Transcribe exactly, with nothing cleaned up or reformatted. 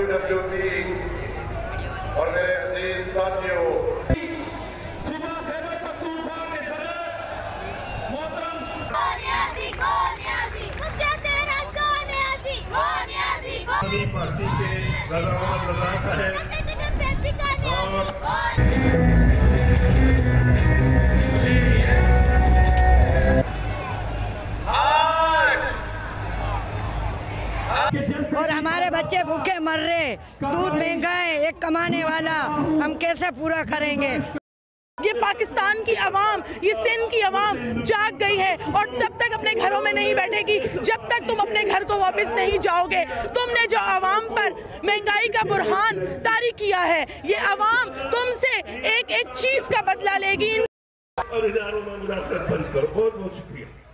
WT और मेरे अजीज साथियों, पार्टी के रजा मोहम्मद रजा साहब और हमारे बच्चे भूखे मर रहे, दूध महंगा है, एक कमाने वाला, हम कैसे पूरा करेंगे। ये पाकिस्तान की आवाम, ये सिंध की आवाम जाग गई है और जब तक अपने घरों में नहीं बैठेगी, जब तक तुम अपने घर को वापस नहीं जाओगे। तुमने जो आवाम पर महंगाई का बुरहान तारी किया है, ये आवाम तुमसे एक एक चीज का बदला लेगी। और इदारों में मुदाखलत बंद करो। बहुत बहुत शुक्रिया।